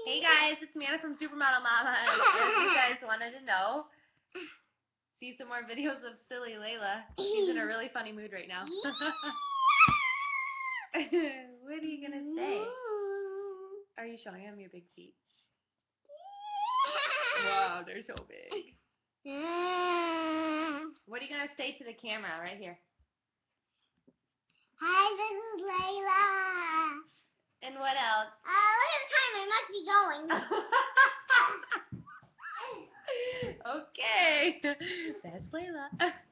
Hey guys, it's Manna from Supermodel Mama. As you guys wanted to know, see some more videos of silly Layla. She's in a really funny mood right now. What are you gonna say? Are you showing them your big feet? Wow, they're so big. What are you gonna say to the camera right here? Hi, this is Layla. And what else? Look at the time. I must be going. Okay. That's Layla.